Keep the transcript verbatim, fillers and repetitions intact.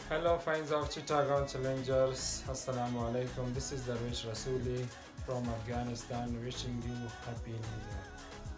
Hello fans of Chattogram challengers, Assalamu alaikum. This is Darwish Rasooli from Afghanistan wishing you happy new year.